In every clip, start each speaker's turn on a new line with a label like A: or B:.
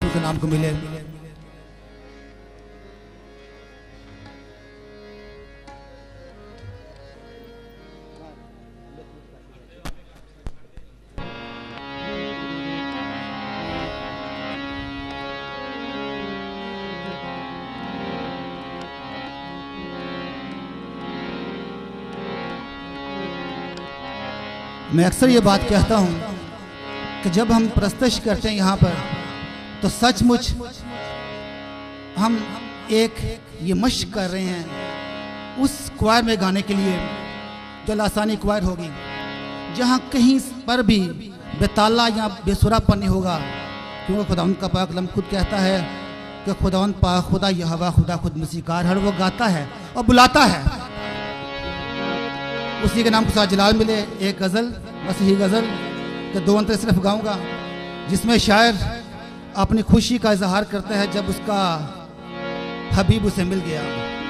A: रसूल के नाम को मिले। मैं अक्सर ये बात कहता हूँ कि जब हम प्रस्तुत करते हैं यहाँ पर तो सचमुच हम एक ये मशक कर रहे हैं उस क्वायर में गाने के लिए जो लासानी क्वायर होगी, जहाँ कहीं पर भी बेताला या बेसुरापन नहीं होगा, क्योंकि खुदावंद का पाक कलाम खुद कहता है कि खुदावंद पाक खुदा यहोवा खुदा खुद मसीकार हर वो गाता है और बुलाता है। उसी के नाम के साथ जलाल मिले एक गज़ल, मसीही गज़ल के 2 अंतर सिर्फ गाऊंगा, जिसमें शायर अपनी खुशी का इजहार करता है जब उसका हबीब उसे मिल गया।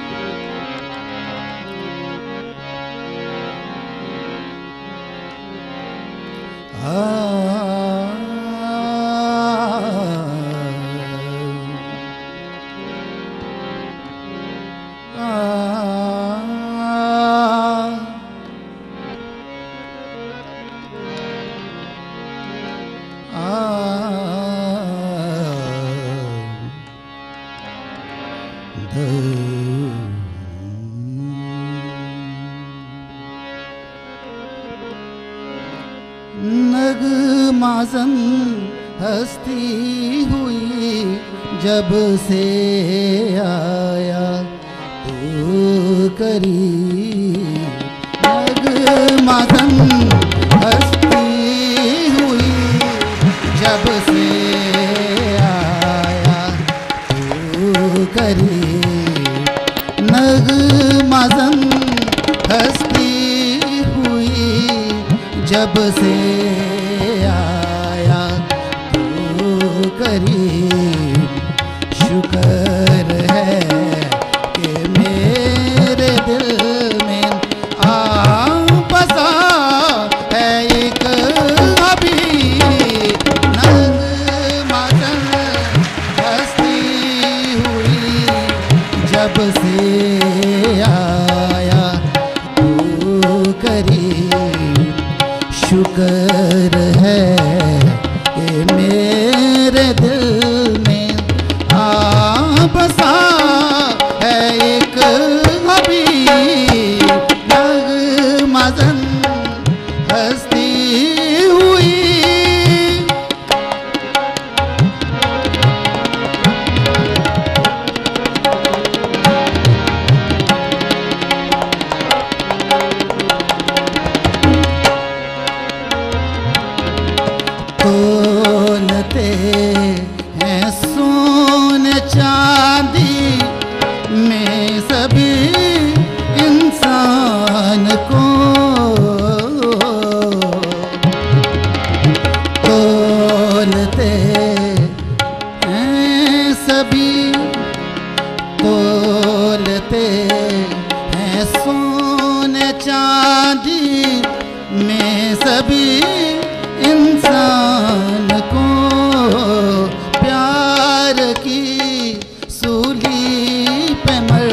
A: नगमाज़न हस्ती हुई जब से आया तू करीब, नगमाज़न हस्ती हुई जब से आया तू करीब, नगमाज़न हस्ती हुई जब से आया तू करीब, शुक्र है कि मेरे दिल में आ बसा है एक हबीब, नगमाज़न हस्ती हुई जब से आया तू करीब, शुक्र है कि मेरे दिल में आ बसा है एक हबीब, नगमाज़न हस्ती हुई। तोलते हैं सोने चांदी में सभी इंसान को, तोलते हैं सभी, तोलते हैं सोने चांदी में सभी इंसान को, प्यार की सूली पे मर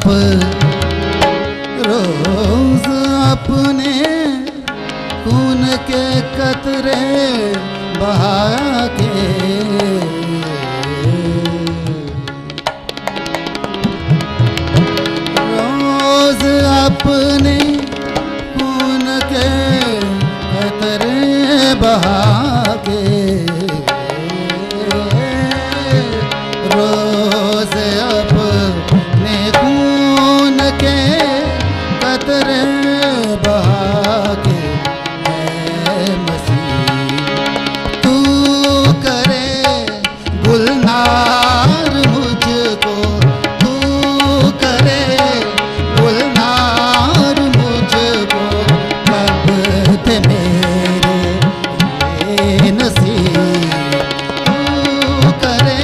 A: आप रोज अपने खून के कतरे बहा के रोज अपने खून के कतरे बहा के रोज अपने खून के कतरे बहा के तू करे गुलनार मुझको, तू करे गुलनार मुझको, कब थे मेरे ये नसीब। तू करे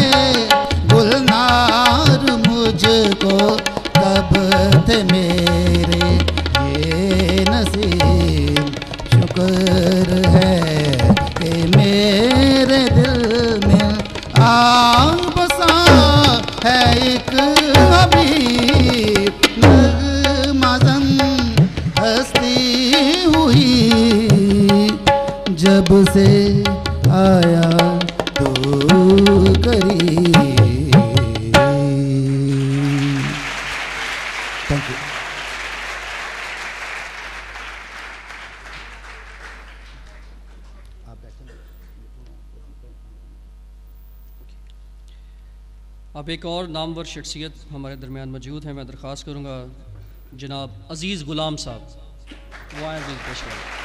A: गुलनार मुझको, कब थे मेरे ये नसीब। शुक्र है कि मेरे दिल में आ बसा है एक हबीब। नगमज़न हस्ती हुई जब से आया तो करीब। Thank you.
B: अब एक और नामवर शख्सियत हमारे दरमियान मौजूद हैं। मैं दरख्वास्त करूँगा जनाब अज़ीज़ ग़ुलाम साहब वो आए, अज़ीज़ पेश करें।